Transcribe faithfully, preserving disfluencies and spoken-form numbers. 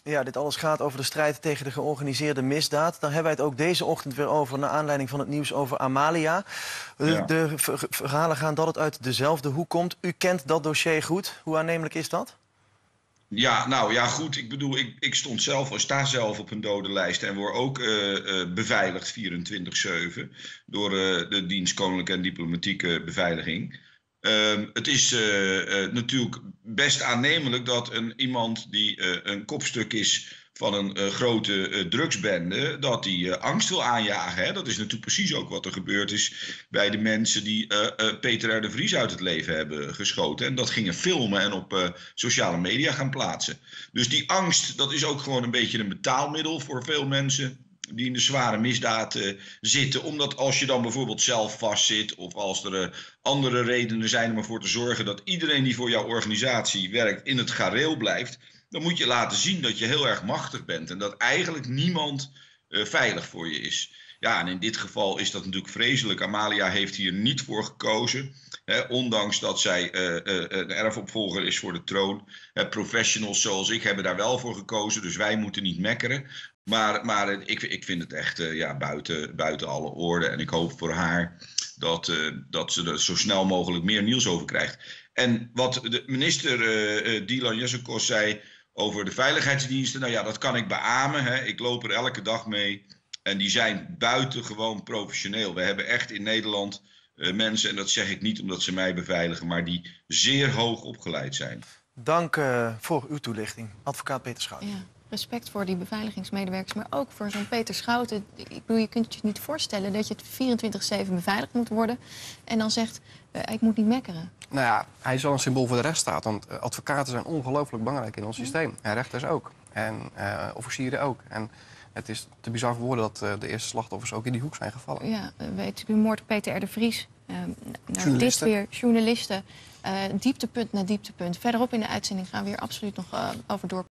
Ja, dit alles gaat over de strijd tegen de georganiseerde misdaad. Daar hebben wij het ook deze ochtend weer over, naar aanleiding van het nieuws over Amalia. Ja. De ver- verhalen gaan dat het uit dezelfde hoek komt. U kent dat dossier goed. Hoe aannemelijk is dat? Ja, nou ja, goed. Ik bedoel, ik, ik stond zelf, of sta zelf op een dodenlijst en word ook uh, uh, beveiligd vierentwintig zeven door uh, de dienst Koninklijke en Diplomatieke Beveiliging. Uh, het is uh, uh, natuurlijk best aannemelijk dat een, iemand die uh, een kopstuk is van een uh, grote uh, drugsbende, dat die uh, angst wil aanjagen. Hè? Dat is natuurlijk precies ook wat er gebeurd is bij de mensen die uh, uh, Peter R. de Vries uit het leven hebben geschoten. En dat gingen filmen en op uh, sociale media gaan plaatsen. Dus die angst, dat is ook gewoon een beetje een betaalmiddel voor veel mensen die in de zware misdaad uh, zitten. Omdat als je dan bijvoorbeeld zelf vastzit, of als er uh, andere redenen zijn om ervoor te zorgen dat iedereen die voor jouw organisatie werkt in het gareel blijft, dan moet je laten zien dat je heel erg machtig bent en dat eigenlijk niemand uh, veilig voor je is. Ja, en in dit geval is dat natuurlijk vreselijk. Amalia heeft hier niet voor gekozen. Hè, ondanks dat zij uh, uh, een erfopvolger is voor de troon. Hè, professionals zoals ik hebben daar wel voor gekozen, dus wij moeten niet mekkeren. Maar, maar ik, ik vind het echt uh, ja, buiten, buiten alle orde. En ik hoop voor haar dat, uh, dat ze er zo snel mogelijk meer nieuws over krijgt. En wat de minister uh, uh, Dilan Jezielkos zei over de veiligheidsdiensten, nou ja, dat kan ik beamen. Hè. Ik loop er elke dag mee. En die zijn buitengewoon professioneel. We hebben echt in Nederland uh, mensen, en dat zeg ik niet omdat ze mij beveiligen, maar die zeer hoog opgeleid zijn. Dank uh, voor uw toelichting, advocaat Peter Schouten. Ja, respect voor die beveiligingsmedewerkers, maar ook voor zo'n Peter Schouten. Ik bedoel, je kunt je niet voorstellen dat je het vierentwintig zeven beveiligd moet worden en dan zegt, uh, ik moet niet mekkeren. Nou ja, hij is wel een symbool voor de rechtsstaat, want uh, advocaten zijn ongelooflijk belangrijk in ons Ja. systeem. En rechters ook. En uh, officieren ook. En het is te bizar voor woorden dat uh, de eerste slachtoffers ook in die hoek zijn gevallen. Ja, weet u, moord op Peter R. de Vries. Uh, nou, dit Journalisten. weer, journalisten. Uh, dieptepunt na dieptepunt. Verderop in de uitzending gaan we hier absoluut nog uh, over door.